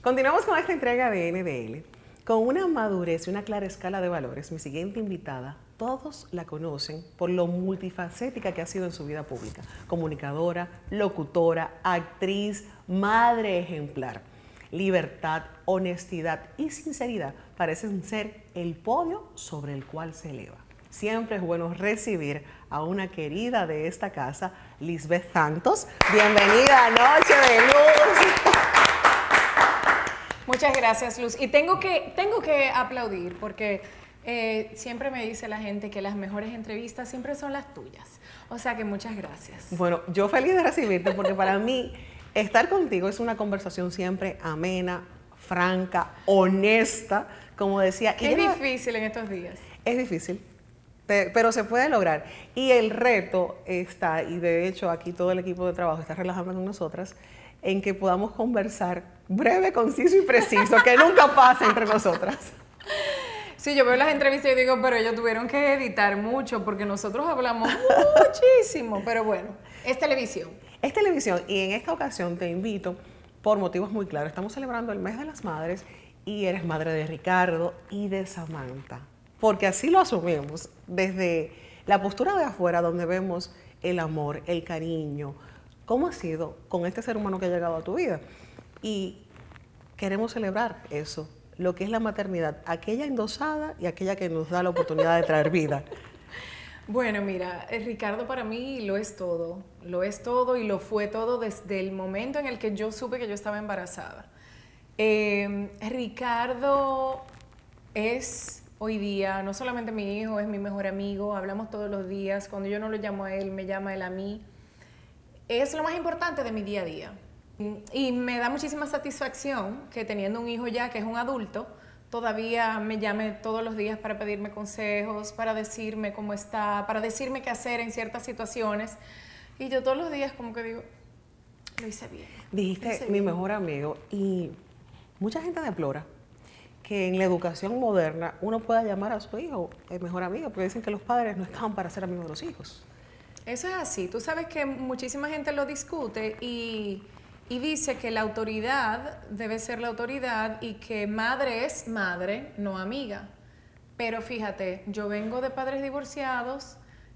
Continuamos con esta entrega de NDL. Con una madurez y una clara escala de valores, mi siguiente invitada, todos la conocen por lo multifacética que ha sido en su vida pública. Comunicadora, locutora, actriz, madre ejemplar. Libertad, honestidad y sinceridad parecen ser el podio sobre el cual se eleva. Siempre es bueno recibir a una querida de esta casa, Lisbeth Santos. Bienvenida a Noche de Luz. Muchas gracias, Luz. Y tengo que aplaudir porque siempre me dice la gente que las mejores entrevistas siempre son las tuyas. O sea que muchas gracias. Bueno, yo feliz de recibirte porque para mí estar contigo es una conversación siempre amena, franca, honesta, como decía. Es difícil en estos días. Es difícil, pero se puede lograr. Y el reto está, y de hecho aquí todo el equipo de trabajo está relajando con nosotras, en que podamos conversar breve, conciso y preciso, que nunca pasa entre nosotras. Sí, yo veo las entrevistas y digo, pero ellos tuvieron que editar mucho porque nosotros hablamos muchísimo, pero bueno, es televisión. Es televisión y en esta ocasión te invito por motivos muy claros. Estamos celebrando el mes de las madres y eres madre de Ricardo y de Samantha, porque así lo asumimos desde la postura de afuera donde vemos el amor, el cariño. ¿Cómo ha sido con este ser humano que ha llegado a tu vida? Y queremos celebrar eso, lo que es la maternidad, aquella endosada y aquella que nos da la oportunidad de traer vida. Bueno, mira, Ricardo para mí lo es todo y lo fue todo desde el momento en el que yo supe que yo estaba embarazada. Ricardo es hoy día no solamente mi hijo, es mi mejor amigo, hablamos todos los días, cuando yo no lo llamo a él, me llama él a mí. Es lo más importante de mi día a día y me da muchísima satisfacción que teniendo un hijo ya que es un adulto, todavía me llame todos los días para pedirme consejos, para decirme cómo está, para decirme qué hacer en ciertas situaciones. Y yo todos los días como que digo, lo hice bien. Dijiste mi mejor amigo y mucha gente deplora que en la educación moderna uno pueda llamar a su hijo el mejor amigo, porque dicen que los padres no estaban para ser amigos de los hijos. Eso es así. Tú sabes que muchísima gente lo discute y dice que la autoridad debe ser la autoridad y que madre es madre, no amiga. Pero fíjate, yo vengo de padres divorciados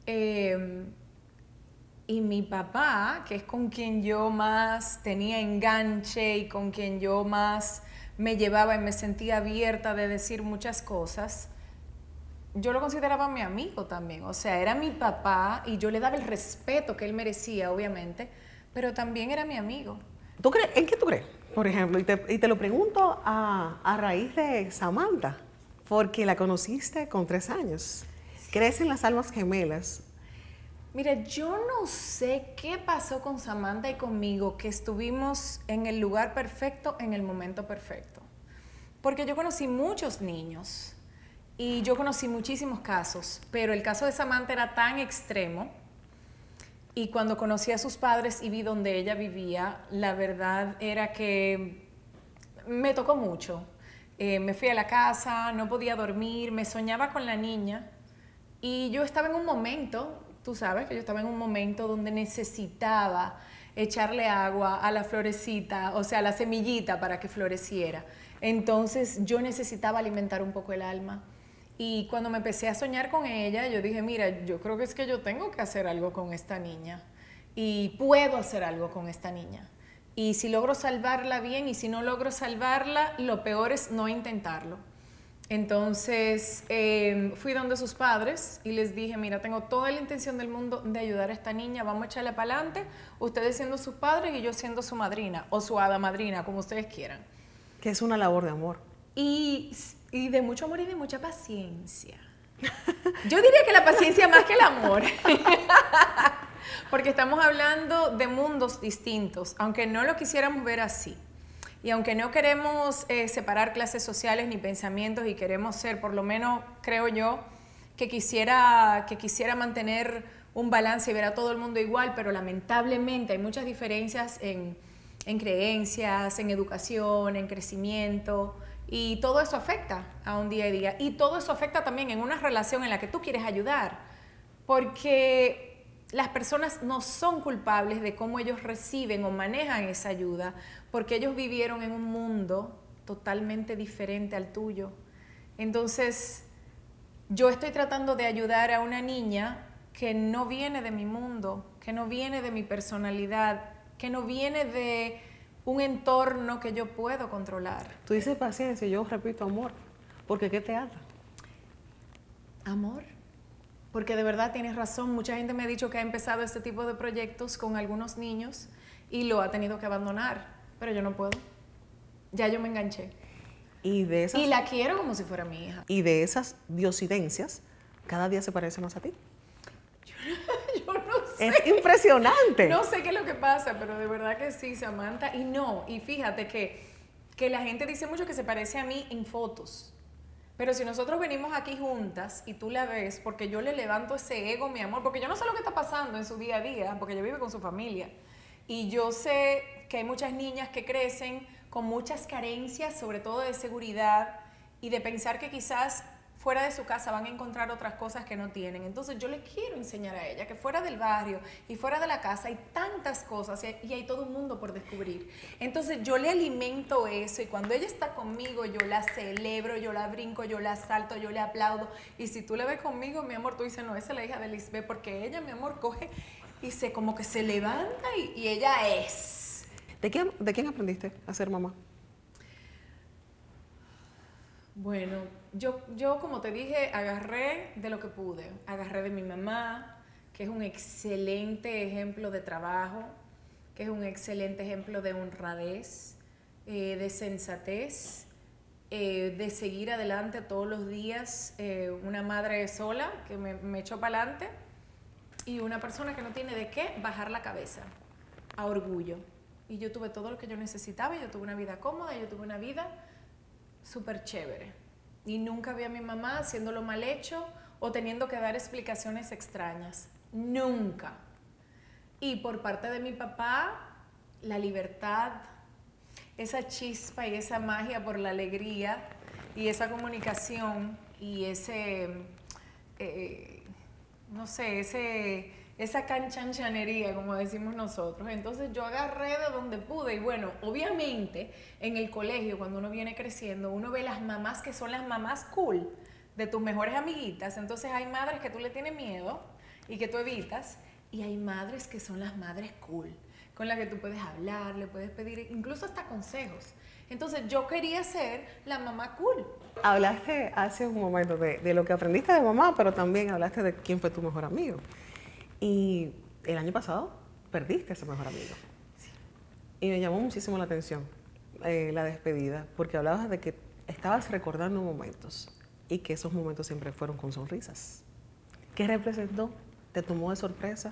y mi papá, que es con quien yo más tenía enganche y con quien yo más me llevaba y me sentía abierta de decir muchas cosas, yo lo consideraba mi amigo también, o sea, era mi papá y yo le daba el respeto que él merecía, obviamente, pero también era mi amigo. ¿Tú crees, en qué tú crees? Por ejemplo, y te lo pregunto a raíz de Samantha, porque la conociste con 3 años. ¿Crees en las almas gemelas? Mira, yo no sé qué pasó con Samantha y conmigo, que estuvimos en el lugar perfecto, en el momento perfecto. Porque yo conocí muchos niños. Y yo conocí muchísimos casos, pero el caso de Samantha era tan extremo y cuando conocí a sus padres y vi donde ella vivía, la verdad era que me tocó mucho. Me fui a la casa, no podía dormir, me soñaba con la niña y yo estaba en un momento, tú sabes que yo estaba en un momento donde necesitaba echarle agua a la florecita, o sea, a la semillita para que floreciera. Entonces yo necesitaba alimentar un poco el alma. Y cuando me empecé a soñar con ella, yo dije, mira, yo creo que es que yo tengo que hacer algo con esta niña. Y puedo hacer algo con esta niña. Y si logro salvarla, bien, y si no logro salvarla, lo peor es no intentarlo. Entonces, fui donde sus padres y les dije, mira, tengo toda la intención del mundo de ayudar a esta niña, vamos a echarle para adelante, ustedes siendo sus padres y yo siendo su madrina, o su hada madrina, como ustedes quieran. Que es una labor de amor. Y de mucho amor y de mucha paciencia. Yo diría que la paciencia más que el amor. Porque estamos hablando de mundos distintos, aunque no lo quisiéramos ver así. Y aunque no queremos separar clases sociales ni pensamientos y queremos ser, por lo menos creo yo, que quisiera mantener un balance y ver a todo el mundo igual, pero lamentablemente hay muchas diferencias en creencias, en educación, en crecimiento. Y todo eso afecta a un día a día. Y todo eso afecta también en una relación en la que tú quieres ayudar. Porque las personas no son culpables de cómo ellos reciben o manejan esa ayuda, porque ellos vivieron en un mundo totalmente diferente al tuyo. Entonces, yo estoy tratando de ayudar a una niña que no viene de mi mundo, que no viene de mi personalidad, que no viene de un entorno que yo puedo controlar. Tú dices paciencia, yo repito amor, porque ¿qué te ata? Amor. Porque de verdad tienes razón, mucha gente me ha dicho que ha empezado este tipo de proyectos con algunos niños y lo ha tenido que abandonar, pero yo no puedo. Ya yo me enganché. Y la quiero como si fuera mi hija. Y de esas diosidencias, cada día se parece más a ti. Yo no sé. Es impresionante. No sé qué es lo que pasa, pero de verdad que sí, Samantha. Y fíjate que la gente dice mucho que se parece a mí en fotos. Pero si nosotros venimos aquí juntas y tú la ves, porque yo le levanto ese ego, mi amor, porque yo no sé lo que está pasando en su día a día, porque ella vive con su familia. Y yo sé que hay muchas niñas que crecen con muchas carencias, sobre todo de seguridad y de pensar que quizás fuera de su casa van a encontrar otras cosas que no tienen. Entonces yo le quiero enseñar a ella que fuera del barrio y fuera de la casa hay tantas cosas y hay todo un mundo por descubrir. Entonces yo le alimento eso y cuando ella está conmigo yo la celebro, yo la brinco, yo la salto, yo le aplaudo. Y si tú la ves conmigo, mi amor, tú dices, no, esa es la hija de Lisbeth, porque ella, mi amor, coge y como que se levanta y ella es. ¿De quién aprendiste a ser mamá? Bueno, yo como te dije, agarré de lo que pude. Agarré de mi mamá, que es un excelente ejemplo de trabajo, que es un excelente ejemplo de honradez, de sensatez, de seguir adelante todos los días. Una madre sola que me echó para adelante y una persona que no tiene de qué bajar la cabeza, a orgullo. Y yo tuve todo lo que yo necesitaba, yo tuve una vida cómoda, yo tuve una vida súper chévere. Y nunca vi a mi mamá haciéndolo mal hecho o teniendo que dar explicaciones extrañas. Nunca. Y por parte de mi papá, la libertad, esa chispa y esa magia por la alegría y esa comunicación y ese, no sé, esa canchanchanería, como decimos nosotros. Entonces yo agarré de donde pude y bueno, obviamente en el colegio cuando uno viene creciendo, uno ve las mamás que son las mamás cool de tus mejores amiguitas. Entonces hay madres que tú le tienes miedo y que tú evitas y hay madres que son las madres cool, con las que tú puedes hablar, le puedes pedir incluso hasta consejos. Entonces yo quería ser la mamá cool. Hablaste hace un momento de lo que aprendiste de mamá, pero también hablaste de quién fue tu mejor amigo. Y el año pasado perdiste a ese mejor amigo. Sí. Y me llamó muchísimo la atención la despedida, porque hablabas de que estabas recordando momentos y que esos momentos siempre fueron con sonrisas. ¿Qué representó? ¿Te tomó de sorpresa?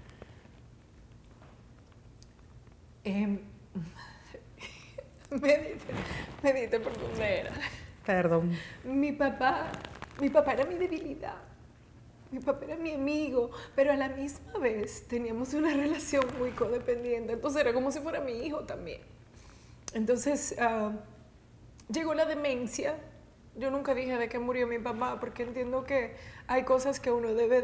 Medite por dónde era. Perdón. Mi papá era mi debilidad. Mi papá era mi amigo, pero a la misma vez teníamos una relación muy codependiente. Entonces era como si fuera mi hijo también. Entonces llegó la demencia. Yo nunca dije de qué murió mi papá, porque entiendo que hay cosas que uno debe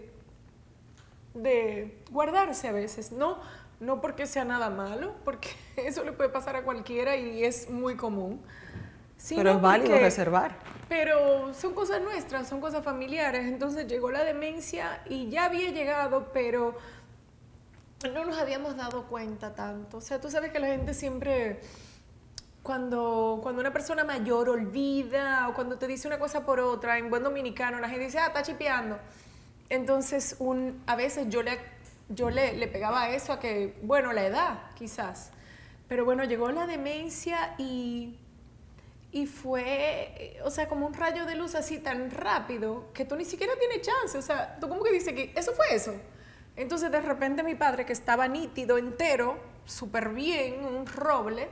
de guardarse a veces. No porque sea nada malo, porque eso le puede pasar a cualquiera y es muy común. Pero es válido reservar. Pero son cosas nuestras, son cosas familiares. Entonces llegó la demencia y ya había llegado, pero no nos habíamos dado cuenta tanto. O sea, tú sabes que la gente siempre, cuando una persona mayor olvida o cuando te dice una cosa por otra, en buen dominicano, la gente dice, está chipeando. Entonces, a veces yo le pegaba a eso, a que, bueno, la edad, quizás. Pero bueno, llegó la demencia y fue, o sea, como un rayo de luz así tan rápido que tú ni siquiera tienes chance. O sea, tú como que dices que eso fue eso. Entonces, de repente mi padre, que estaba nítido, entero, súper bien, un roble,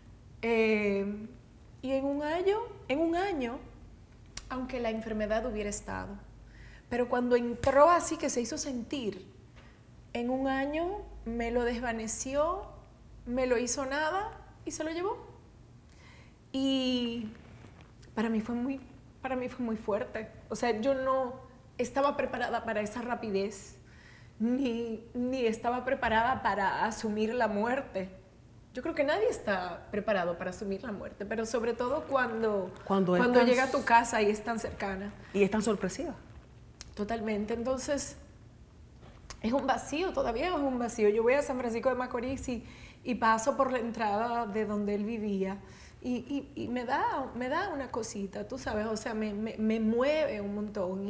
y en un año, aunque la enfermedad hubiera estado, pero cuando entró así que se hizo sentir, en un año me lo desvaneció, me lo hizo nada y se lo llevó. Y para mí fue muy fuerte. O sea, yo no estaba preparada para esa rapidez. ni estaba preparada para asumir la muerte. Yo creo que nadie está preparado para asumir la muerte, pero sobre todo cuando llega a tu casa y es tan cercana. Y es tan sorpresiva. Totalmente. Entonces, es un vacío, todavía es un vacío. Yo voy a San Francisco de Macorís y paso por la entrada de donde él vivía y me da una cosita, tú sabes, o sea, me mueve un montón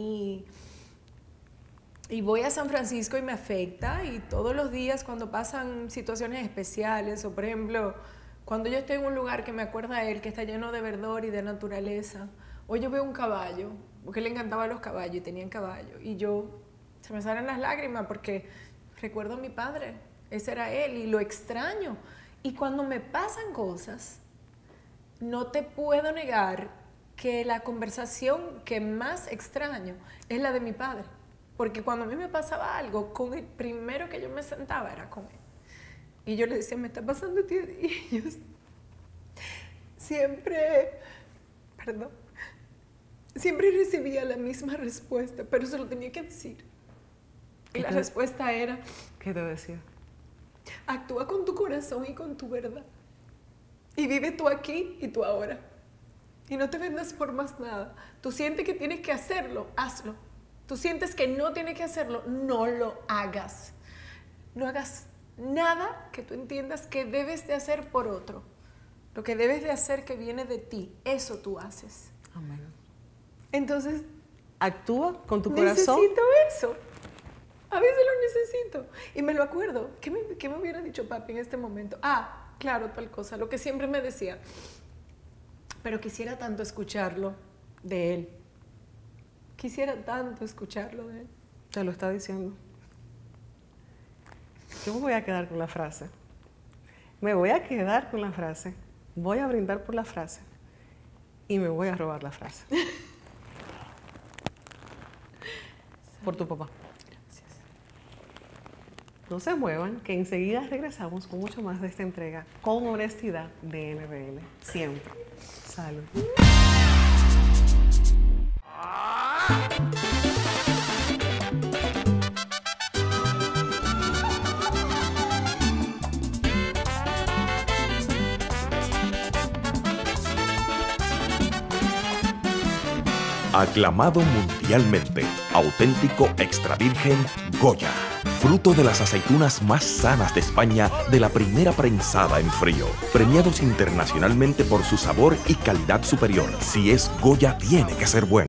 y voy a San Francisco y me afecta, y todos los días cuando pasan situaciones especiales, o por ejemplo, cuando yo estoy en un lugar que me acuerda a él, que está lleno de verdor y de naturaleza, o yo veo un caballo, porque le encantaban los caballos y tenían caballo, y se me salen las lágrimas porque recuerdo a mi padre, ese era él, y lo extraño. Y cuando me pasan cosas, no te puedo negar que la conversación que más extraño es la de mi padre. Porque cuando a mí me pasaba algo, con el primero que yo me sentaba era con él. Y yo le decía, me está pasando, tío. Y ellos siempre recibía la misma respuesta, pero se lo tenía que decir. Y la respuesta era... ¿Qué te decía? Actúa con tu corazón y con tu verdad. Y vive tú aquí y tú ahora. Y no te vendas por más nada. Tú sientes que tienes que hacerlo, hazlo. Tú sientes que no tienes que hacerlo, no lo hagas. No hagas nada que tú entiendas que debes de hacer por otro. Lo que debes de hacer que viene de ti, eso tú haces. Amén. Entonces, actúa con tu corazón. Necesito eso. A veces lo necesito. Y me lo acuerdo. ¿Qué me hubiera dicho papi en este momento? Ah, claro, tal cosa. Lo que siempre me decía. Pero quisiera tanto escucharlo de él. Quisiera tanto escucharlo de él. Te lo está diciendo. Yo me voy a quedar con la frase. Me voy a quedar con la frase. Voy a brindar por la frase. Y me voy a robar la frase. Por tu papá. Gracias. No se muevan, que enseguida regresamos con mucho más de esta entrega con honestidad de NBL. Siempre. Salud. Aclamado mundialmente, auténtico extra virgen Goya, fruto de las aceitunas más sanas de España, de la primera prensada en frío, premiados internacionalmente por su sabor y calidad superior. Si es Goya, tiene que ser bueno.